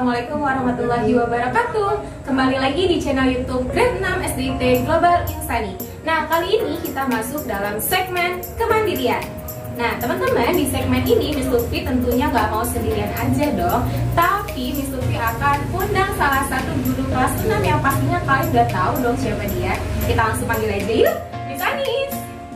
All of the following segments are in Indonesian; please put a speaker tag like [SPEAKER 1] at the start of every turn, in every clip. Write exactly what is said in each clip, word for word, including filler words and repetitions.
[SPEAKER 1] Assalamualaikum warahmatullahi wabarakatuh. Kembali lagi di channel YouTube Grade enam S D I T Global Insani. Nah, kali ini kita masuk dalam segmen kemandirian. Nah, teman-teman, di segmen ini Miss Lutfi tentunya nggak mau sendirian aja dong. Tapi Miss Lutfi akan undang salah satu guru kelas enam yang pastinya kalian udah tahu dong siapa dia. Kita langsung panggil aja yuk, Miss Anis.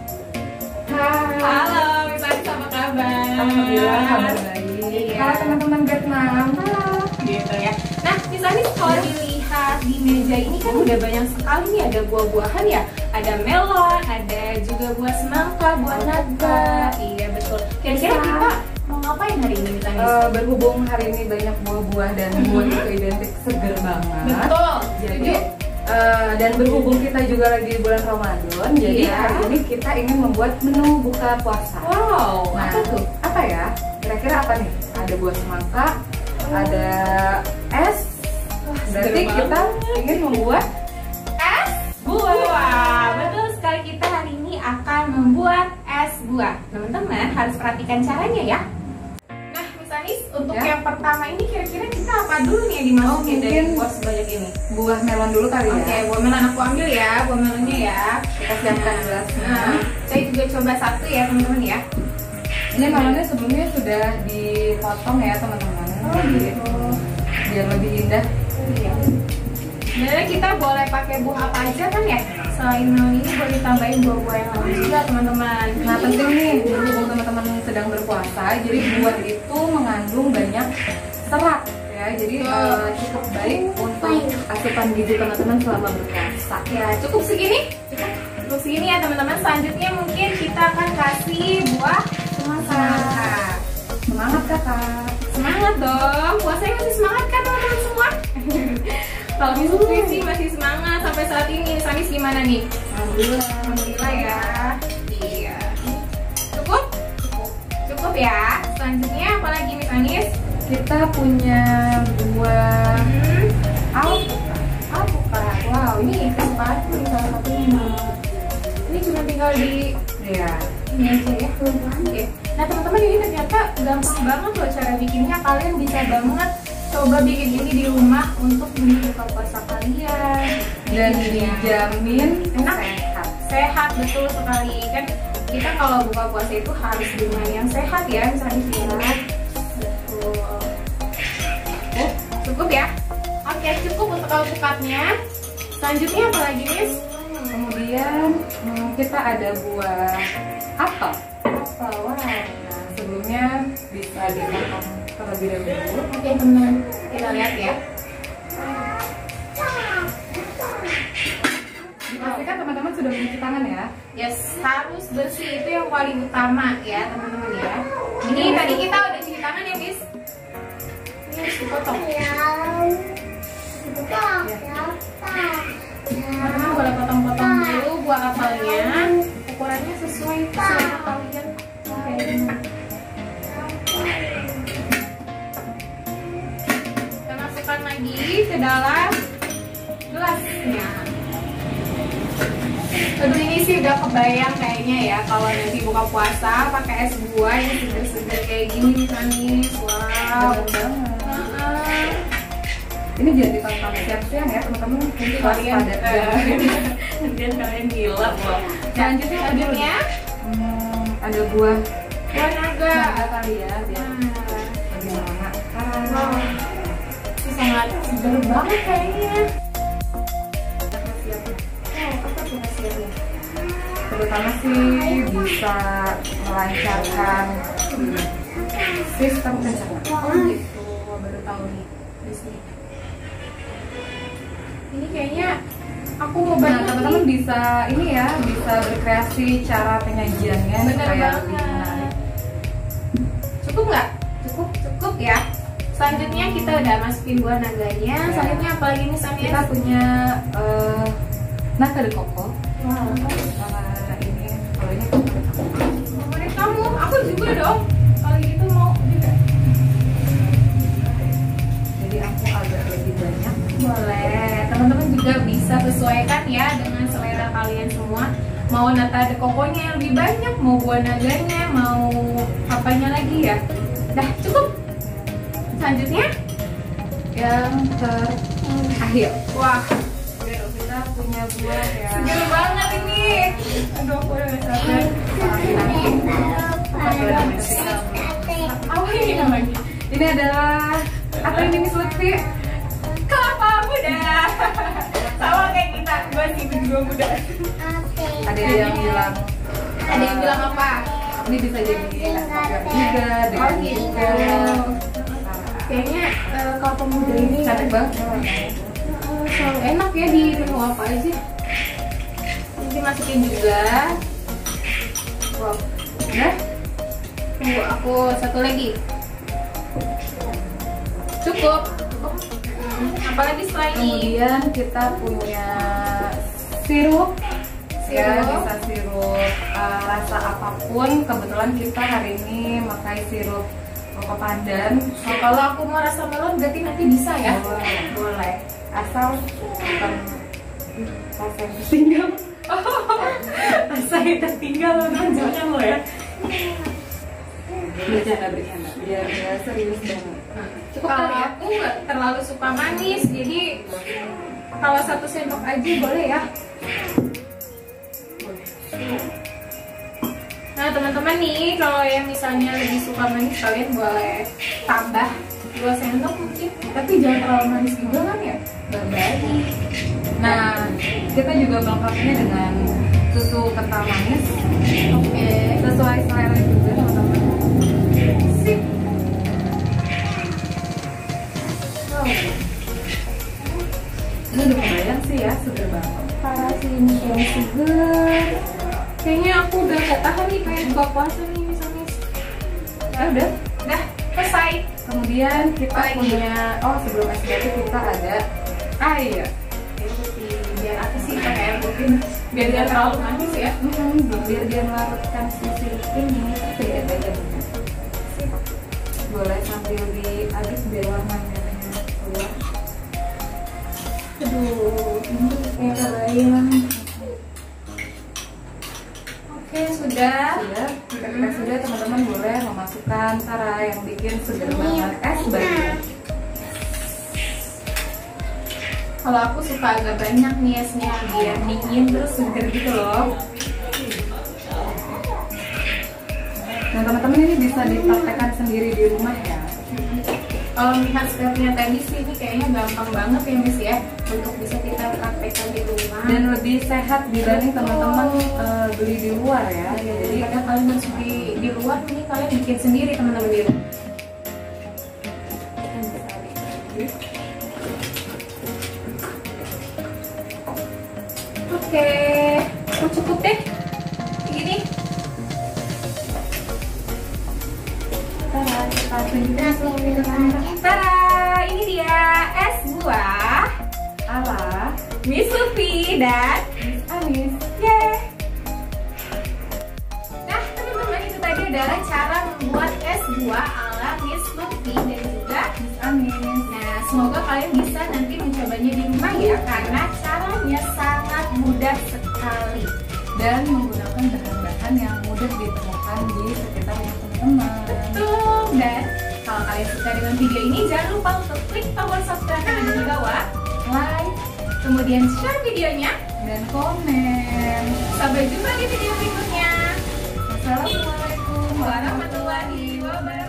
[SPEAKER 2] Hai.
[SPEAKER 1] Halo, Miss Anis, apa kabar?
[SPEAKER 2] Alhamdulillah, kabar baik.
[SPEAKER 1] Iya.
[SPEAKER 2] Halo teman-teman Grade enam. Halo.
[SPEAKER 1] Gitu ya. Nah, Miss Anis, kalau dilihat di meja ini kan udah banyak sekali nih, ada buah-buahan ya. Ada melon, ada juga buah semangka, buah naga. Iya, betul. Kira-kira kita mau ngapain hari ini, Miss Anis?
[SPEAKER 2] Uh, berhubung hari ini banyak buah-buah dan buah itu identik seger banget.
[SPEAKER 1] Betul.
[SPEAKER 2] Jadi uh, dan berhubung kita juga lagi bulan Ramadan, jadi
[SPEAKER 1] Iya.
[SPEAKER 2] hari ini kita ingin membuat menu buka puasa.
[SPEAKER 1] Wow,
[SPEAKER 2] Nah,
[SPEAKER 1] apa tuh?
[SPEAKER 2] apa ya? Kira-kira apa nih? Ada buah semangka, ada es. Berarti
[SPEAKER 1] seger
[SPEAKER 2] kita
[SPEAKER 1] banget.
[SPEAKER 2] ingin membuat
[SPEAKER 1] Es buah. Betul sekali, kita hari ini akan membuat es buah. Teman-teman harus perhatikan caranya ya. Nah, Miss Anis, untuk
[SPEAKER 2] Ya.
[SPEAKER 1] yang pertama ini kira-kira kita apa dulu nih yang dimasukin
[SPEAKER 2] Oh,
[SPEAKER 1] dari
[SPEAKER 2] mungkin
[SPEAKER 1] buah sebanyak ini?
[SPEAKER 2] buah melon dulu kali ya.
[SPEAKER 1] Oke, buah melon aku ambil ya, buah melonnya ya.
[SPEAKER 2] Kita siapkan gelasnya.
[SPEAKER 1] Nah, saya juga coba satu ya teman-teman ya.
[SPEAKER 2] Ini melonnya sebelumnya sudah dipotong ya teman-teman.
[SPEAKER 1] Oh gitu.
[SPEAKER 2] Biar lebih indah.
[SPEAKER 1] Iya. Sebenarnya kita boleh pakai buah apa aja kan ya? Selain melon ini boleh tambahin buah-buah yang lain juga teman-teman.
[SPEAKER 2] Nah, penting nih berhubung teman-teman sedang berpuasa, jadi buah itu mengandung banyak serat ya. Jadi
[SPEAKER 1] Betul.
[SPEAKER 2] eh, cukup baik untuk asupan gizi teman-teman selama berpuasa.
[SPEAKER 1] Ya, cukup segini? Cukup. Cukup segini ya teman-teman. Selanjutnya mungkin kita akan kasih buah semangka.
[SPEAKER 2] Semangat kakak.
[SPEAKER 1] Semangat dong, puasanya masih semangat kan teman-teman semua? Kalau Miss Lutfi sih masih semangat sampai saat ini. Miss Anis gimana nih?
[SPEAKER 2] Alhamdulillah.
[SPEAKER 1] Alhamdulillah ya. Iya. Cukup? Cukup. Cukup ya. Selanjutnya apa lagi Miss Anis?
[SPEAKER 2] Kita punya buah
[SPEAKER 1] Hmm.
[SPEAKER 2] alpukat.
[SPEAKER 1] Alpukat. Wow, ini kesukaan nih salah satunya. Ini cuma tinggal di
[SPEAKER 2] Iya.
[SPEAKER 1] ini aja ya. Oke. Nah teman-teman, ini ternyata gampang banget loh cara bikinnya. Kalian bisa banget coba bikin ini di rumah untuk menu buka puasa kalian.
[SPEAKER 2] Dan
[SPEAKER 1] Ini dia.
[SPEAKER 2] dijamin
[SPEAKER 1] Enak.
[SPEAKER 2] sehat.
[SPEAKER 1] Sehat, betul sekali kan. Kita kalau buka puasa itu harus dengan yang sehat ya, misalnya lihat. Betul. Oh, cukup ya. Oke, cukup untuk alpukatnya. Selanjutnya apa lagi, Miss?
[SPEAKER 2] Kemudian hmm, kita ada buah apel.
[SPEAKER 1] Apa? Wow.
[SPEAKER 2] Nah, sebelumnya bisa dipotong terlebih dahulu.
[SPEAKER 1] Oke teman, kita lihat ya.
[SPEAKER 2] Dipastikan teman-teman sudah mencuci tangan ya.
[SPEAKER 1] Yes, harus bersih, itu yang paling utama ya teman-teman ya. Ini tadi kita udah cuci tangan ya, Miss. Ini harus dipotong. Nah, boleh potong-potong dulu buah apelnya. Ukurannya sesuai selera kalian. Kayak gini. Kita masukkan lagi ke dalam gelasnya. Aduh, ini sih udah kebayang kayaknya ya kalau nanti buka puasa pakai es buah yang seger-seger kayak gini nih. Wow.
[SPEAKER 2] Bener banget.
[SPEAKER 1] Heeh.
[SPEAKER 2] Ini jangan ditonton siang-siang ya teman-teman. Nanti
[SPEAKER 1] Kalian
[SPEAKER 2] waspada.
[SPEAKER 1] kemudian kalian gila loh.
[SPEAKER 2] Selanjutnya ada
[SPEAKER 1] Selanjutnya
[SPEAKER 2] Hmm, ada buah
[SPEAKER 1] buah naga.
[SPEAKER 2] naga kali ya biar
[SPEAKER 1] Nah,
[SPEAKER 2] lebih lama.
[SPEAKER 1] wow. Ini sangat segar banget kayaknya. Oh, apa tuh hasilnya?
[SPEAKER 2] Terutama sih bisa melancarkan sistem pencernaan.
[SPEAKER 1] Oh gitu, baru tahu nih di sini. Ini kayaknya aku mau
[SPEAKER 2] Nah,
[SPEAKER 1] banget
[SPEAKER 2] teman-teman
[SPEAKER 1] nih.
[SPEAKER 2] bisa ini ya, bisa berkreasi cara penyajiannya
[SPEAKER 1] Bener
[SPEAKER 2] supaya lebih
[SPEAKER 1] banget.
[SPEAKER 2] menarik.
[SPEAKER 1] Cukup nggak? Cukup, cukup ya. Selanjutnya kita udah masukin buah naganya. Selanjutnya apa lagi nih Samia?
[SPEAKER 2] Kita punya eh nata de coco.
[SPEAKER 1] Wow.
[SPEAKER 2] Nah, ini kalau ini favorit aku.
[SPEAKER 1] Favorit kamu? Aku juga dong. Kalau gitu mau juga.
[SPEAKER 2] Jadi aku agak lebih banyak.
[SPEAKER 1] Boleh. Teman-teman juga bisa sesuaikan ya dengan selera kalian semua. Mau nata de coconya yang lebih banyak, mau buah naganya, mau apanya lagi ya. Dah cukup. Selanjutnya
[SPEAKER 2] Oke, yang terakhir.
[SPEAKER 1] Wah,
[SPEAKER 2] Kita punya buah ya.
[SPEAKER 1] seger banget ini. Aduh, aku udah gak sabar. Apa ini namanya?
[SPEAKER 2] Ini adalah apa ini Miss Lutfi?
[SPEAKER 1] Kelapa muda. Sama kayak kita, gue sih juga muda.
[SPEAKER 2] Ada yang bilang,
[SPEAKER 1] Ada yang bilang apa?
[SPEAKER 2] ini bisa jadi es kopior juga,
[SPEAKER 1] Oh
[SPEAKER 2] dengan
[SPEAKER 1] gitu.
[SPEAKER 2] juga.
[SPEAKER 1] Kayaknya eh, kelapa muda ini
[SPEAKER 2] Cantik banget.
[SPEAKER 1] eh, selalu enak ya di menu apa aja. Nanti masukin juga. Wow.
[SPEAKER 2] Udah?
[SPEAKER 1] Tunggu aku satu lagi. Cukup. Hmm, apalagi setelah ini?
[SPEAKER 2] Kemudian kita punya sirup. Ya,
[SPEAKER 1] Sirup.
[SPEAKER 2] bisa sirup uh, rasa apapun. Kebetulan kita hari ini pakai sirup koko pandan.
[SPEAKER 1] Oh, kalau aku mau rasa melon berarti nanti bisa ya?
[SPEAKER 2] Boleh.
[SPEAKER 1] Boleh.
[SPEAKER 2] Asal bukan rasa yang tertinggal.
[SPEAKER 1] Rasa yang tertinggal loh, jangan lo ya.
[SPEAKER 2] Bercanda bercanda. Biar dia serius banget.
[SPEAKER 1] Cukup kali ya? Aku nggak terlalu suka manis, jadi kalau satu sendok aja boleh ya. Nah teman-teman nih, kalau yang misalnya lebih suka manis, kalian boleh tambah dua sendok mungkin. Tapi jangan terlalu manis juga kan ya? Berbagi.
[SPEAKER 2] Nah, kita juga melengkapinya dengan susu kental manis.
[SPEAKER 1] Oke.
[SPEAKER 2] Sesuai selera juga teman-teman.
[SPEAKER 1] Sip. Wow.
[SPEAKER 2] Ini udah kebayang sih ya, seger banget.
[SPEAKER 1] Parah sih ini yang seger. Kayaknya aku udah gak tahan nih kayak buka puasa nih misalnya.
[SPEAKER 2] Ya udah.
[SPEAKER 1] Udah selesai.
[SPEAKER 2] Kemudian kita
[SPEAKER 1] Lagi.
[SPEAKER 2] punya, oh sebelum es batu kita ada air.
[SPEAKER 1] Biar apa sih pakai air putih? Biar dia terlalu manis ya.
[SPEAKER 2] Hmm, biar dia melarutkan si sirup ini. Tidak beda benar. Boleh sambil diaduk biar warna merahnya keluar.
[SPEAKER 1] Aduh, ini kayak kebayang. Oke, sudah.
[SPEAKER 2] Sudah, ketika sudah teman-teman boleh memasukkan cara yang bikin seger banget es batu.
[SPEAKER 1] Kalau aku suka agak banyak nih esnya biar dingin terus seger gitu loh.
[SPEAKER 2] Nah teman-teman ini bisa dipraktekkan sendiri di rumah ya.
[SPEAKER 1] Kalau melihat stepnya tadi sih ini kayaknya gampang banget ya Miss ya untuk bisa kita praktekkan di rumah.
[SPEAKER 2] Dan lebih sehat dibanding teman-teman eh, beli di luar ya.
[SPEAKER 1] Jadi kadang kalian harus di di luar nih kalian bikin sendiri teman-teman di rumah. Oke, oh, cukup deh. Gini.
[SPEAKER 2] Tara, kita tunjukkan
[SPEAKER 1] Tada, ini dia es buah
[SPEAKER 2] ala
[SPEAKER 1] Miss Lutfi dan
[SPEAKER 2] Miss Anis.
[SPEAKER 1] Yeay. Nah teman-teman, itu tadi adalah cara membuat es buah ala Miss Lutfi dan juga
[SPEAKER 2] Miss Anis.
[SPEAKER 1] nah semoga kalian bisa nanti mencobanya di rumah ya, karena caranya sangat mudah sekali.
[SPEAKER 2] Dan menggunakan bahan-bahan yang mudah ditemukan di sekitarnya teman-teman.
[SPEAKER 1] Betul. Dan kalau kalian suka dengan video ini, jangan lupa untuk klik tombol subscribe yang ada di bawah, like, kemudian share videonya.
[SPEAKER 2] Dan komen.
[SPEAKER 1] Sampai jumpa di video berikutnya.
[SPEAKER 2] Wassalamualaikum
[SPEAKER 1] Warahmatullahi wabarakatuh.